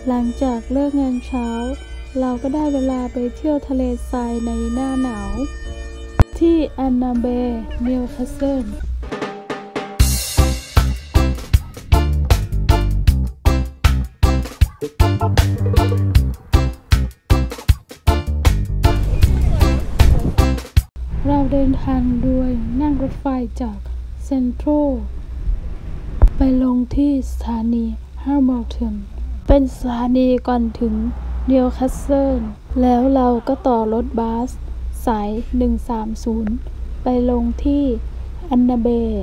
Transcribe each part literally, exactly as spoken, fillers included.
หลังจากเลิกงานเช้าเราก็ได้เวลาไปเที่ยวทะเลทรายในหน้าหนาวที่แอนนาเบย์นิวคาสเซิลเราเดินทางด้วยนั่งรถไฟจากเซ็นทรัลไปลงที่สถานีแฮมิลตันเป็นสถานีก่อนถึงนิวคาสเซิลแล้วเราก็ต่อรถบัสสายหนึ่งสามศูนย์ไปลงที่แอนนาเบย์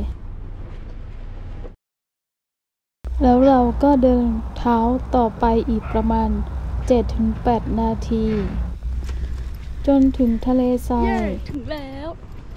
แล้วเราก็เดินเท้าต่อไปอีกประมาณ เจ็ดถึงแปด นาทีจนถึงทะเลทรายถึงแล้ว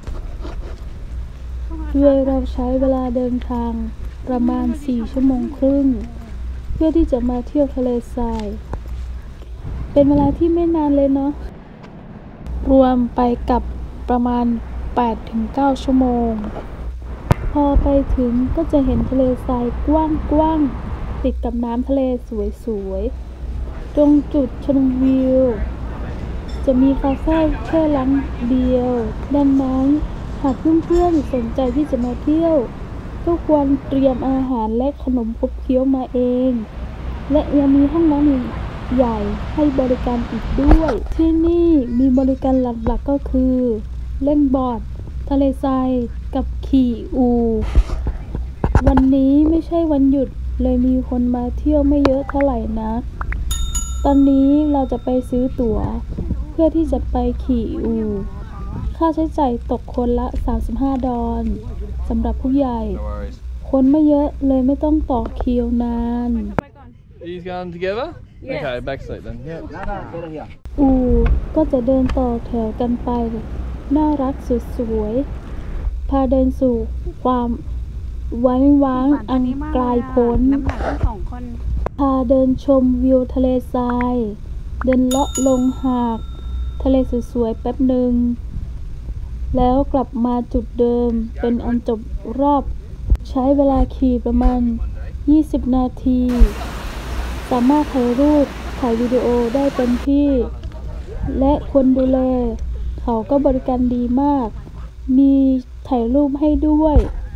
ด้วยเราใช้เวลาเดินทางประมาณสี่ชั่วโมงครึ่งเพื่อที่จะมาเที่ยวทะเลทรายเป็นเวลาที่ไม่นานเลยเนาะรวมไปกับประมาณ แปดถึงเก้า ชั่วโมงพอไปถึงก็จะเห็นทะเลทรายกว้างๆติดกับน้ำทะเลสวยๆตรงจุดชมวิวจะมีคาเฟ่แค่หลังเดียวดังนั้นหากเพื่อนๆสนใจที่จะมาเที่ยวก็ควรเตรียมอาหารและขนมขบเคี้ยวมาเองและยังมีห้องน้ำใหญ่ให้บริการอีกด้วยที่นี่มีบริการหลักๆก็คือเล่นบอร์ดทะเลทรายกับขี่อูฐวันนี้ไม่ใช่วันหยุดเลยมีคนมาเที่ยวไม่เยอะเท่าไหร่นักตอนนี้เราจะไปซื้อตั๋วเพื่อที่จะไปขี่อูฐค่าใช้จ่ายตกคนละสามสิบห้าดอลลาร์สำหรับผู้ใหญ่คนไม่เยอะเลยไม่ต้องต่อคิวนาน These going together? Yes. Okay, back seat then. Yep. อูก็จะเดินต่อแถวกันไปน่ารักสวยๆพาเดินสู่ความไว้ว้างอันไกลโพ้นพาเดินชมวิวทะเลทรายเดินเลาะลงหาดทะเลสวยๆแป๊บหนึ่งแล้วกลับมาจุดเดิมเป็นอันจบรอบใช้เวลาขี่ประมาณยี่สิบนาทีสามารถถ่ายรูปถ่ายวิดีโอได้เต็มที่และคนดูแลเขาก็บริการดีมากมีถ่ายรูปให้ด้วย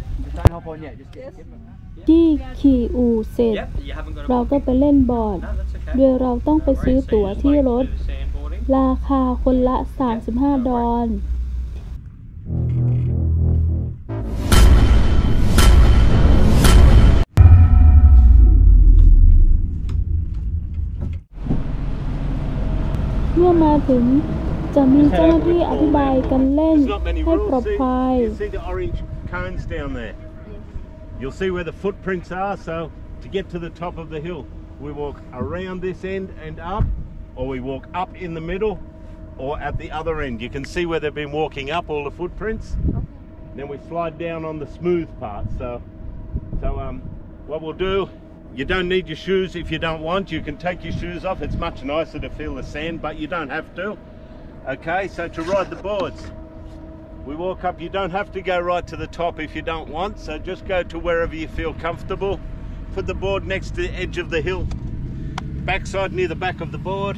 ที่ขี่อู่เสร็จเราก็ไปเล่นบอร์ดโดยเราต้องไปซื้อตั๋วที่รถราคาคนละสามสิบห้าดอลลาร์เมื่อมาถึงจะมีเจ้าหน้าที่อธิบายกันเล่นให้ปลอดภัย You'll see where the footprints are, so to get to the top of the hill we walk around this end and up, or we walk up in the middle or at the other end. You can see where they've been walking up, all the footprints. Then we slide down on the smooth part. So so um what we'll do, you don't need your shoes if you don't want. You can take your shoes off. It's much nicer to feel the sand, but you don't have to. Okay, so to ride the boards, we walk up. You don't have to go right to the top if you don't want, so just go to wherever you feel comfortable. Put the board next to the edge of the hill, backside near the back of the board.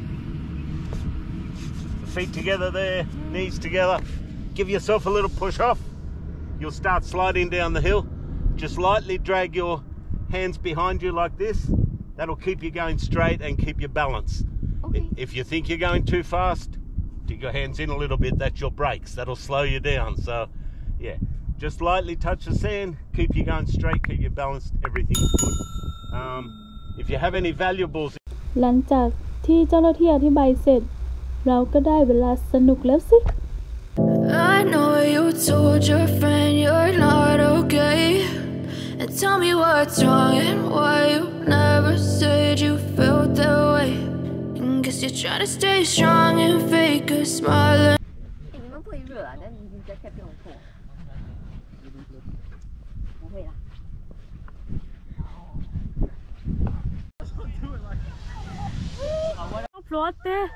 The feet together there, knees together. Give yourself a little push off. You'll start sliding down the hill. Just lightly drag your hands behind you like this. That'll keep you going straight and keep your balance. Okay. If you think you're going too fast, dig your hands in a little bit. That's your brakes. That'll slow you down. So yeah, just lightly touch the sand, keep you going straight, keep you balanced. Everything's good. Um, if you have any valuables หลังจากที่เจ้าหน้าที่อธิบายเสร็จเราก็ได้เวลาสนุกแล้วสิ I know you told your friend you're not okay, and tell me what's wrong and why you never said you felt that way. Guess you're trying to stay strong and fake a smile. 你们不会热啊？那你你在这边脱，不会啦。พลอตเต้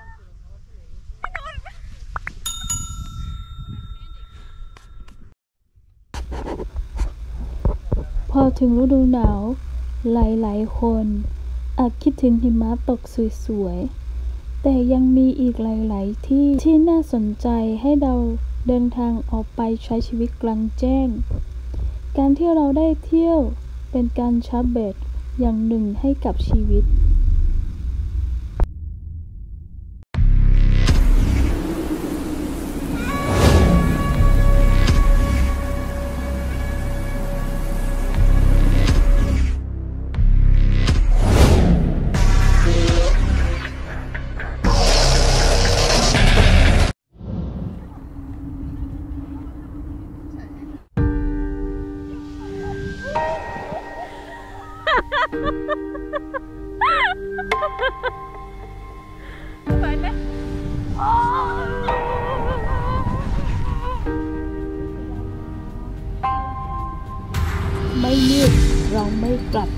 พอถึงฤดูหนาวหลายๆคนอาจคิดถึงหิมะตกสวยๆแต่ยังมีอีกหลายๆที่ที่น่าสนใจให้เราเดินทางออกไปใช้ชีวิตกลางแจ้งการที่เราได้เที่ยวเป็นการชาร์จแบตอย่างหนึ่งให้กับชีวิตไม่มืดเราไม่กลับ